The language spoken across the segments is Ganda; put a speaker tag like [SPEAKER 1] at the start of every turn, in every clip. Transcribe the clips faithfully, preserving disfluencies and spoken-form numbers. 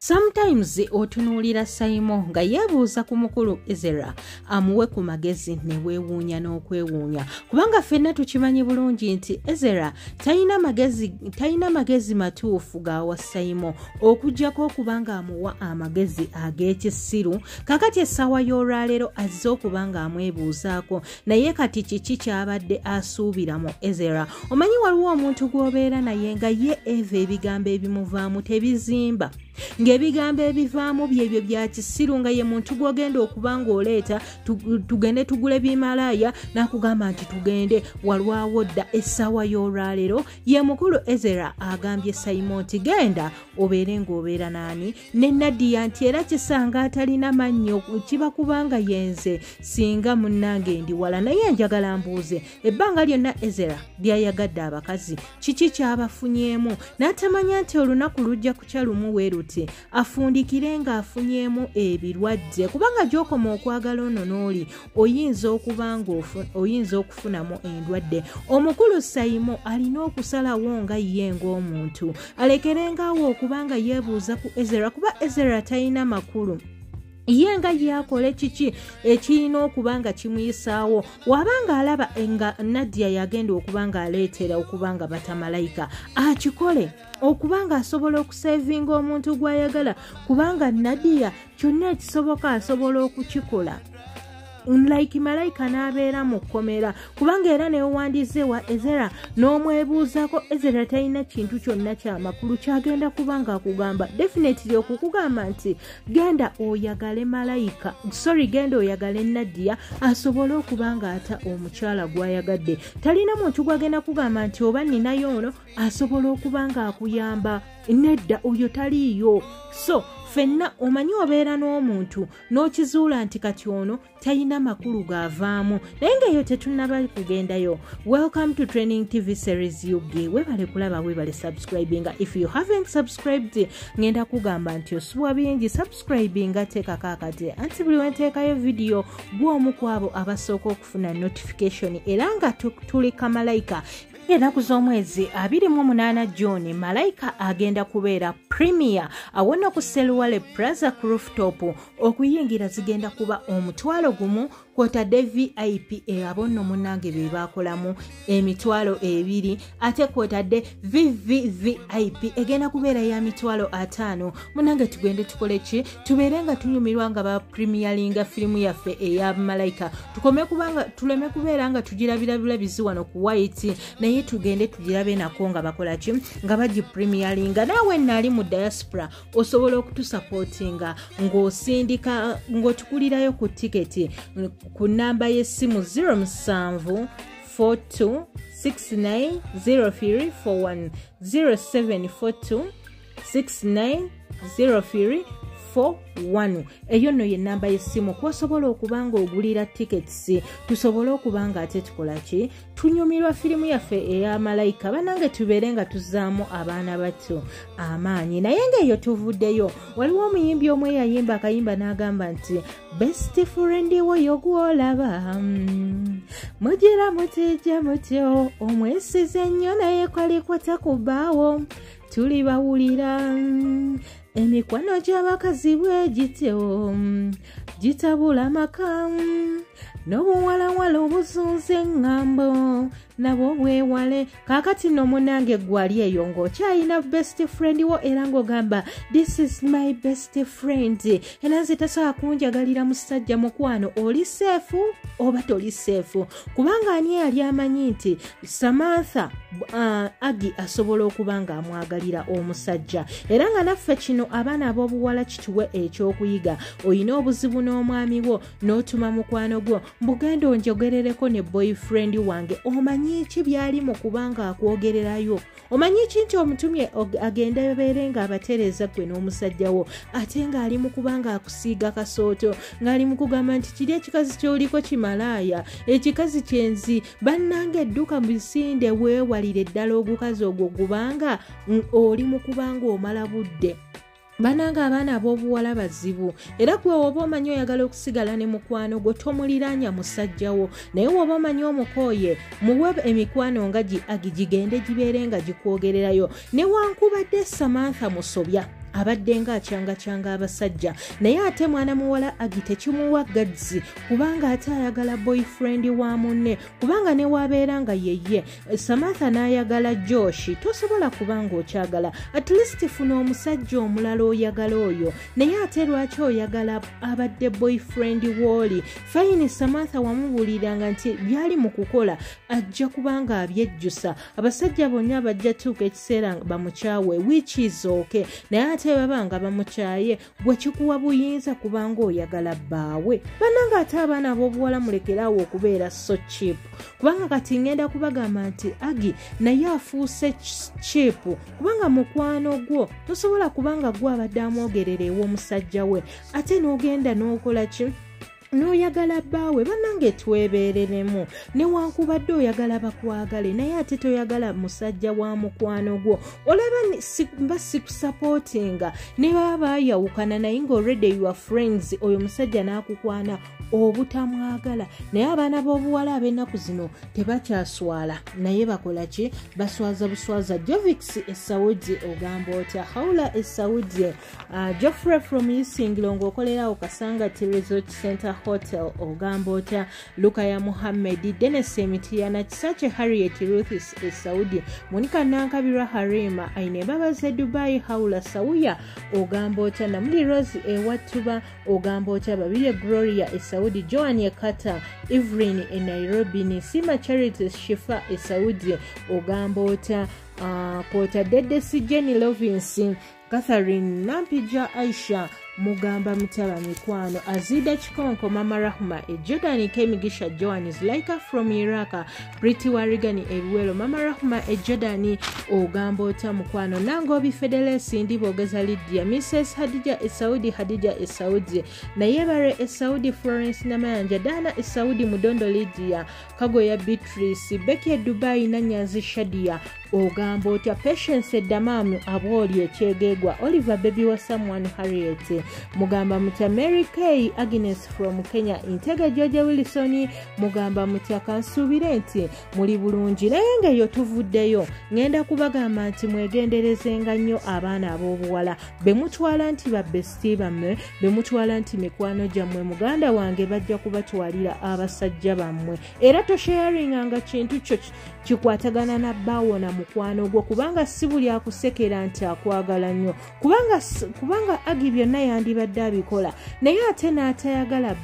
[SPEAKER 1] Sometimes otunuulira Simon nga yeebuuza ku mukulu Ezra amuwe ku magezi ne weewuunya n'okwewuunya kubanga ffenna tukimanyi bulungi nti Ezra talina magezi talina magezi matuufu gaawa Simon okuggyako okubanga amuwa amagezi ag'ekisiru. Kakati essaawa y'olwaleero azze okubanga amwebuuzaako naye kati kiki kyabadde asuubira mu Ezra. Omanyi waliwo omuntu gw'obeera naye nga ye eva ebigambo ebimuvaamu tebizimba ng'ebigambo ebivaamu byebyo bya kisiru nga ye muntu gw'ogenda okubanga oleeta tugende tugule bimalaaya n'akugamba nti tugende walwawo dda essaawa y'olwaleero ye mukulu Ezra agambye Simon nti genda obeere ng'obeera naani ne Nadia nti era kisanga atalina mannyo kiba kubanga yenze singa munnange ndi wala naye njagala mbuuze ebbanga lyonna Ezra lyayagadde abakazi kiki kyabafunyeemu n'atamanya nti olunaku lujja kukya lumu weeru afundikire nga afunyeemu ebirwadde kubanga gy'okoma okwagala ono n'oli oyinza okubanga oyinza okufunamu endwadde. Omukulu Simon alina okusalawo nga ye ng'omuntu alekerengaawo okubanga yeebuuza ku Ezra kuba Ezra talina makulu ye nga yakole kiki ekirina okubanga kimuyisaawo wabanga alaba nga Nadia yagenda okubanga aleetera okubanga bata Malaika akikole okubanga asobola okusevinga omuntu gw'ayagala kubanga Nadia kyonna ekisoboka asobola okukikola like Malaika n'abeera mu kkomera kubanga era newandize wa Ezra n'omwebuuzako Ezra talina kintu kyonna kyamakulu kyagenda kubanga akugamba definitely okukugamba nti genda oyagale Malaika sorry genda oyagale Nadia asobole okubanga ata omukyala gw'ayagadde. Talina muntu gwagenda kugamba nti oba ninayo ono asobola okubanga akuyamba nedda oyo taliiyo. So fenna omanyi obeera n'omuntu n'okizuula nti kati ono talina makulu gaavaamu naye ng'eyo tetunnaba kugendayo. Welcome to Training T V series U G. Webale kulaba webale subscribinga. If you haven't subscribed ngenda kugamba nti osuwa bingi subscribinga teekako akati anti buli wenteekayo video gw'omu ku abo abasooka okufuna notification era nga tulika Malaika. Ennaku z'omwezi abiri mu munaana John Malaika agenda kubeera premier awonna ku Selwale Plaza ku rooftop okuyingira zigenda kuba omutwalo gumu kwotadde V I P e abonno munnange be baakolamu emitwalo ebiri ate kwotadde V V V I P egenda kubeera ya mitwalo ataano. Munnange tugende tukole ki tubeere nga tunyumirwa nga ba premieringa firimu yaffe eya Malaika tukome kubanga tuleme kubeera nga tugirabira bulabizi wano ku White naye tugende tugirabe nako nga bakola ki nga bagi premieringa. Naawe nali mu diaspora osobola okutusupportinga ng'osindika ng'otukulirayo ku tiketi ku namba y'essimu zero seven four two six nine zero three four one zero seven four two six nine zero three four one. Eyo no ye namba y'essimu kw'osobola okubanga ogulira tickets tusobole okubanga ate tukola ki tunyumirwa firimu yaffe eya Malaika banange tubeere nga tuzaamu abaana bato amaanyi. Naye ng'eyo tuvuddeyo waliwo omuyimbi omwe eyayimba akayimba n'agamba nti best friend woyo gw'olaba mugira mutijja mutyo omwesize nnyo naye kwaliko takubaawo tuli bawulira emikwano gy'abakazi bwe gityo gitabula maka n'obuwalawala obuzunze eŋŋambo nabo bwewale. Kaakati no munnange gwali eyo ng'okyalina best friend wo era ng'ogamba this is my best friend era nze tasobola kunjagalira musajja mukwano oli seefu oba toli seefu kubanga ani yali amanyi nti Samantha uh, Agi asobola okubanga amwagalira omusajja era nga naffe kino abaana ab'obuwala kituwe ekyokuyiga. Oyina obuzibu n'omwami wo n'otuma mukwano gwo mbugenda onjogerereko ne boyfriend wange omanyi ki byali mu kubanga akwogererayo omanyi ki nti omutumye agenda yobeere nga abatereza gwe n'omusajja wo ate ng'ali mu kubanga akusiiga kasooto ng'ali mu kugamba nti kiri ekikazi ky'oliko kimalaaya ekikazi kyenzi bannange edduka mu bisinde weewalire ddala ogukazi ogwo gubanga oli mu kubanga omala budde. Bananga abaana ab'obuwala bazibu era gwe woba omanyi oyagala okusigala ne mukwano gwo tomuliraanya musajjawo naye woba omanyi omukooye muwe emikwano nga agigigende gibeere nga gikwogererayo newankubadde Samantha musobya abadde nga akyanga-kyanga abasajja naye ate mwana muwala Agi tekimuwa gadzi kubanga ate ayagala boyfriend wa munne kubanga ne wabeera nga yeye Samantha n'ayagala Josh tosobola kubanga okyagala at least funa omusajja omulala oyagala oyo naye ate lwaki oyagala abadde boyfriend w'oli fine Samantha wamubuuliranga nti byali mu kukola ajja kubanga abyejjusa abasajja bonna bajja tuuka ekiseera bamukyawe which is okay naye ate babanga bamukyaye gwe kikuwa buyinza kubanga oyagala bbaawe bannanga ate abaana b'obuwala mulekeraawo okubeera so cheap kubanga kati ngenda kubagamba nti Agi naye afuuse cheap kubanga mukwano gwo tosobola kubanga gwe abadde amwogerera ew'omusajja we ate n'ogenda n'okola ki n'oyagala bbaawe bannange twebeereremu newankubadde oyagala bakwagale naye ate toyagala musajja wa mukwano gwo olaba mba sikusapootinga ne baba baayawukana naye nga already you are friends oyo musajja n'akukwana obutamwagala naye abaana b'obuwala ab'ennaku zino tebakyaswala naye bakola ki baswaza buswaza Jovix esawudi ogamba otya Haula esawudi uh, Geoffrey from Isingiro ng'okolerawo Kasanga Resort Center Hotel ogamba otya Lukaya Muhammad Dennis Emitiana Kisache Harriet Ruth esawudi Monica Nankabirwa Harima aine babaze Dubai Haula Sauya ogamba otya Namuli Rose ewatuba ogamba otya babire Gloria esawudi Joan Yakata Evelyn e Nairobi ni Sima Charity Shifa e Saudi ogamba otya uh, Kota Dedesi Jenny Lovinson Catherine Nampija Aisha Mugamba Mutaba Mikwano Azida Chikonko Mama Rahma e Jordan Kemigisha Joan is Laika from Iraka Pretty Warigani Eruelo Mama Rahma e Jordan Ogambo Ota Mukwano Nangobi Fedelesi Ndibo Gaza Lydia Missus Hadija e Saudi Hadija e Saudi Nayebare e Saudi Florence Namayanja Dana e Saudi Mudondo Lydia Kagoya Beatrice Becky Dubai Nanyazi Shadia Ogambo Ota Patience Damamu Aboli Echegegwa Oliver Baby wa Someone Harriet Mugamba Mutya Mary Kay Agnes from Kenya Intega George Wilson Mugamba Mutya kansubire nti muli bulungi naye ngeyo tuvuddeyo ngenda kubagamba nti mwegenderezenga nnyo abaana ab'obuwala be mutwala nti ba bestie bammwe be mutwala nti mikwano gyammwe muganda wange bajja kubatwalira abasajja bammwe era tosharinganga kintu kyo kikwatagana na bbaawo na mukwano gwo kubanga si buli akusekera nti akwagala nnyo kubanga kubanga Agi byonna yandibadde abikola naye ate n'atayagala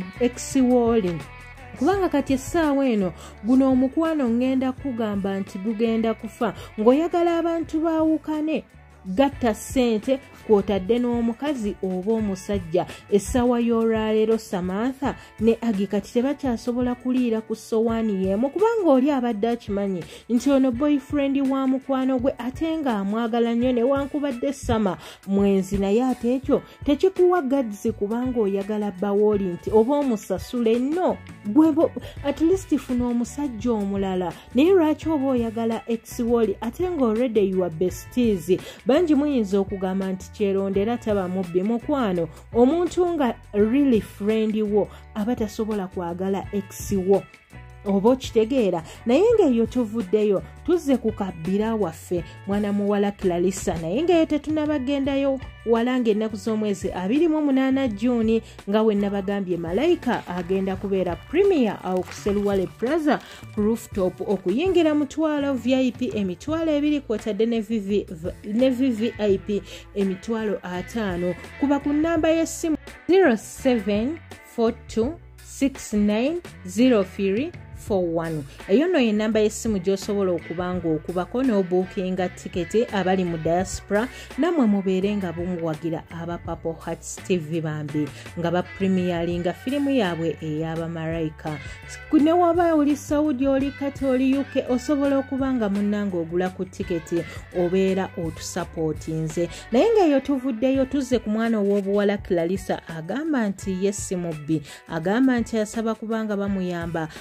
[SPEAKER 1] ex-woli kubanga kati essaawa eno guno omukwano ngenda kugamba nti gugenda kufa ng'oyagala abantu baawukane gatta ssente kwotadde n'omukazi oba omusajja essaawa y'olwaleero Samantha ne Agi kati tebakyasobola kuliira ku sowaani y'emu kubanga oli abadde akimanyi nti ono boyfriend wa mukwano gwe ate nga amwagala nnyo newankubadde Sama mwenzi naye ate ekyo tekikuwa gadzi kubanga oyagala bawooli nti oba omusasule nno gwe at least funa omusajja omulala naye lwaki oba oyagala ex-woli ate nga already you are besties bangi muyinza okugamba nti kyerondera taba mubbi mukwano omuntu nga really friend wo aba tasobola kwagala ex wo oba okitegeera naye ng'eyo tuvuddeyo tuzze ku kabbira waffe mwana muwala Clarissa naye ng'eyo tetunabagendayo wala ng'ennaku z'omwezi abiri mu munaana Juni nga we nabagambye Malaika agenda kubeera premier awo ku Seluwale Plaza ku rooftop okuyingira mutwalo V I P emitwalo ebiri kwotadde ne V V I P emitwalo ataano kuba ku nnamba y'essimu zero seven four two six nine zero three four one eyo no enamba y'essimu gy'osobola okubanga okubako n'obuukinga tiketi abali mu diaspora namwe mubeere nga bumuwagira aba Purple Hearts T V bambi nga ba premieringa firimu yaabwe ey'aba Malaika ne waba oli Saudi oli kati oli U K osobola okubanga munnanga ogula ku tiketi obeera otusapootinze naye ng'eyo tuvuddeyo tuzze ku mwana ow'obuwala Clarissa agamba nti ye si mubbi agamba nti asaba kubanga bamuyamba ba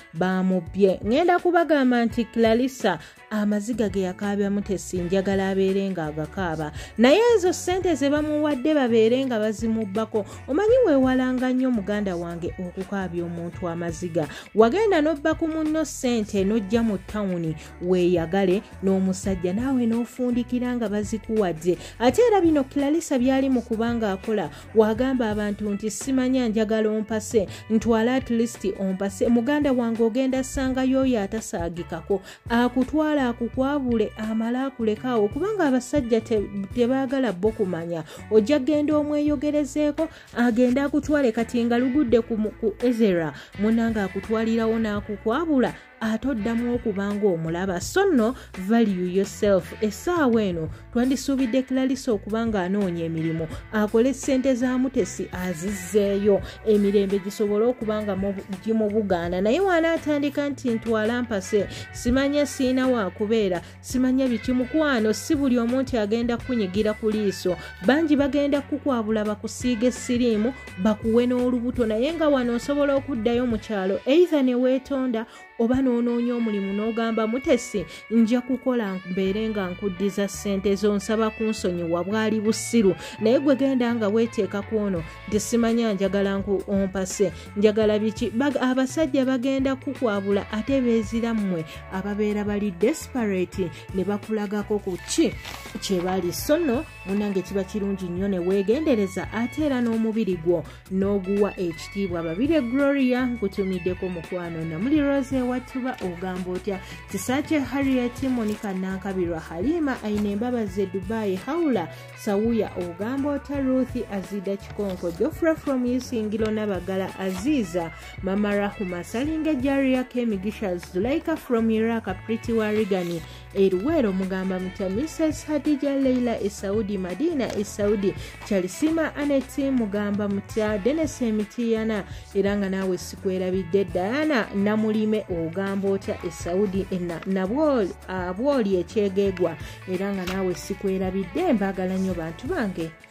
[SPEAKER 1] bamubbye. Ngenda kubagamba nti Clarissa amaziga ge yakaabyamu Tesi njagala abeere nga agakaaba, naye ezo ssente ze bamuwadde babeere nga bazimubbako. Omanyi weewalanga nnyo muganda wange okukaabya omuntu amaziga. Wagenda n'obba ku munno ssente n'ojja mu ttawuni weeyagale n'omusajja naawe n'ofundikira nga bazikuwadde. Ate era bino Clarissa byali mu kubanga akola, wagamba abantu nti simanya njagala ompase, ntwala at least ompase. Muganda wange ogenda ssangayo oyo atasaagikako akutwala akukwabule amala akulekaawo, kubanga abasajja tebaagala bo kumanya. Ojja genda omweyogerezeeko agenda akutwale kati nga lugudde ku, ku Ezra munanga akutwalirawo n'akukwabula atoddamu okubanga omulaba. So nno value yourself. Essaawa eno twandisuubidde Clarissa okubanga anoonya emirimu, akole ssente za Mutesi azizzeeyo, emirembe gisobole okubanga gimubugaana. Naye wanaatandika nti ntwala mpase, simanya siina waakubeera, simanya bikimukwano, si buli omu nti agenda kunyigira ku liiso. Bangi bagenda kukwabula bakusiige siriimu bakuwe n'olubuto, naye nga wano osobola okuddayo mu kyalo either ne weetonda oba n'onoonya omulimu n'ogamba Mutesi nja kukola mbeere nga nkuddiza ssente zonsaba kunsonyiwa bwali bussiru, naye gwe genda nga weeteeka ku ono nti simanya njagala nku ompase njagala biki. Abasajja bagenda kukwabula ate beezira mmwe ababeera bali desperate ne bakulagako ku ki kye bali. So nno munange kiba kirungi nnyo ne weegendereza ate era n'omubiri gwo n'oguwa ekitiibwa. Babire Gloria nkutumiddeko mukwano namuli Rose watuba ogamba otya Kisache Harriet Monica Nankabirwa Halima aine embabaze Dubai Haula Sawuya ogamba otya Ruthi Azida Kikonko Jofra from Yusingilo Nabagala Aziza Mama Rahuma Salinga Jaria Kemigisha Zulaika from Iraq Pretty Warigani Erwero mugamba mutya Missus Hadija Leila Esaudi Madina Esaudi Chalisima Aneti mugamba mutya Dennis Emitiyana eranga nawe sikwerabidde Diana Namulime ogamba otya Esaudi enna nabwoli abwoli ekyegegwa era nga naawe sikwerabidde. Mbagala nnyo bantu bange.